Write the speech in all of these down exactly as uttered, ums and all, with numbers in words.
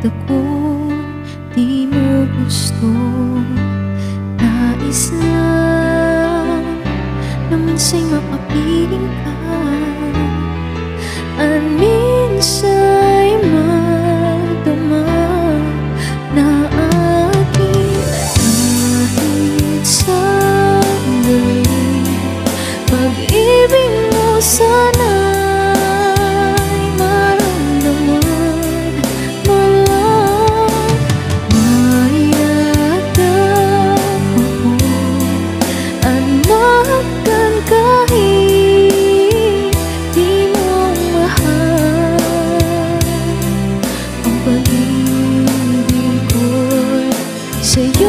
ako, di mo gusto. Nais lang na minsa'y mapapiling ka, at minsa'y madama na aking kahit sandali. Pag-ibig mo sana'y maramdaman mo lang. Mayagap ako at mahagkan kahit di mo mahal. Ang pag-ibig ko'y sa'yo.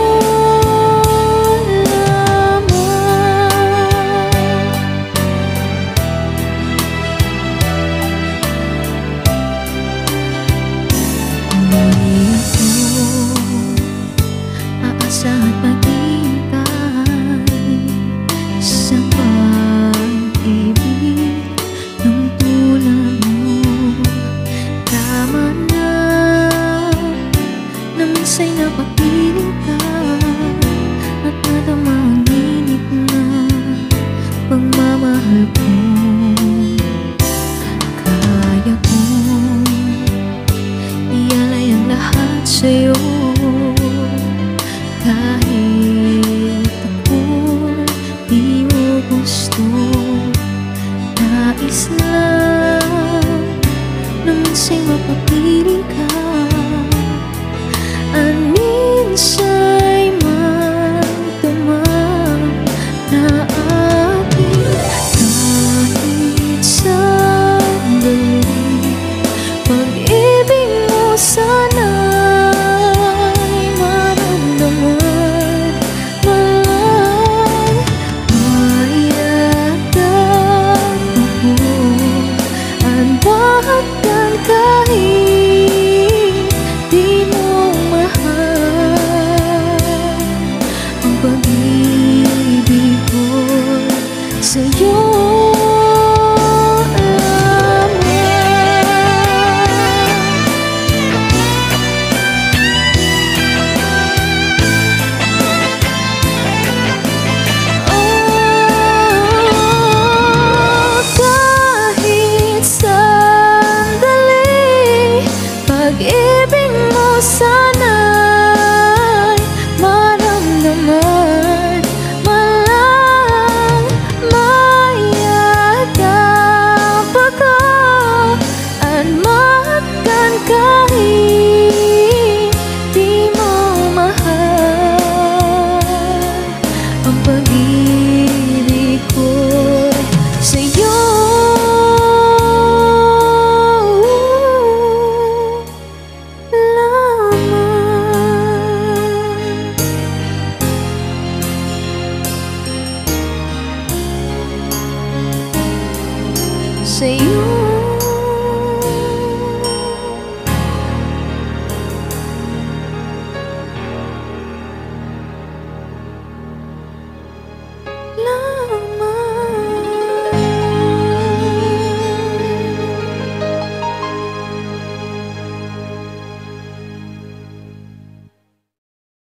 At maghihintay sa pag-ibig ng tulad mo. Tama na na minsa'y napapiling ka, at nadama ang init na pagmamahal ko. Kaya kong ialay ang lahat sa'yo, kahit ako'y di mo gusto. Nais lang na minsa'y mapapiling ka, at minsa'y magdama na aking kahit sandali. Pag-ibig mo sana kahit di mo mahal. Ang pag-ibig ko'y sa'yo pag-ibig mo sana'y maramdaman mo lang. Mayagap ako at mahagkan kahit di mo mahal. Ang pag-ibig ko'y sa'yo. Say you